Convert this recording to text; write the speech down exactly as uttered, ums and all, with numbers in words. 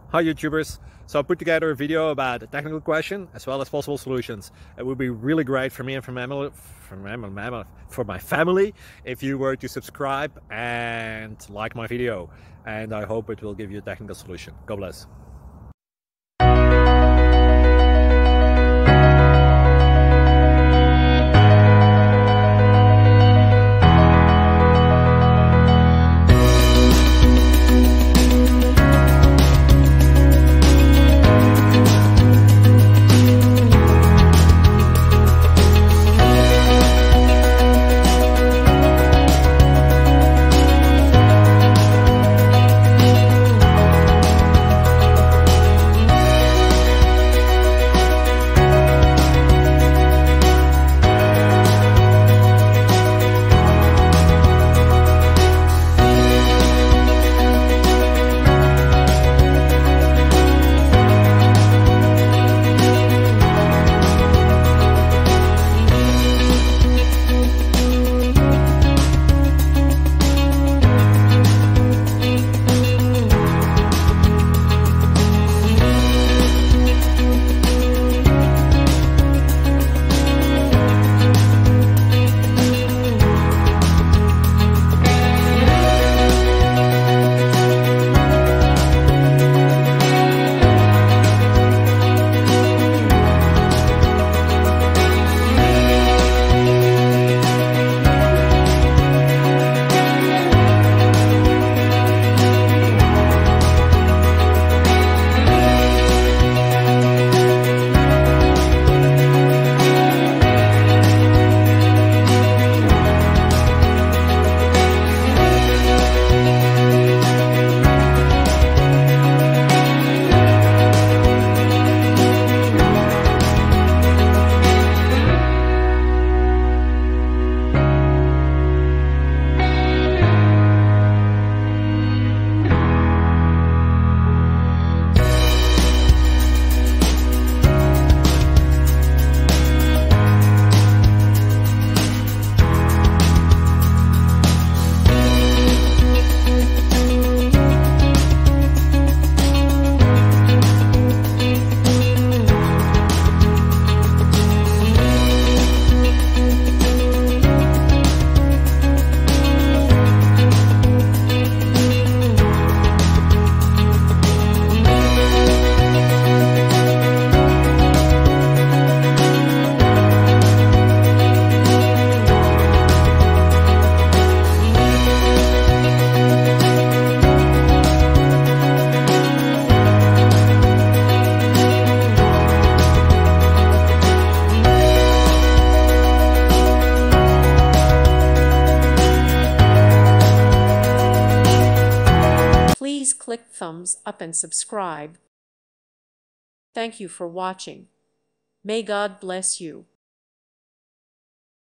Hi YouTubers! So I put together a video about a technical question as well as possible solutions. It would be really great for me and for my family, for my, for my family if you were to subscribe and like my video. And I hope it will give you a technical solution. God bless. Please click thumbs up and subscribe. Thank you for watching. May God bless you.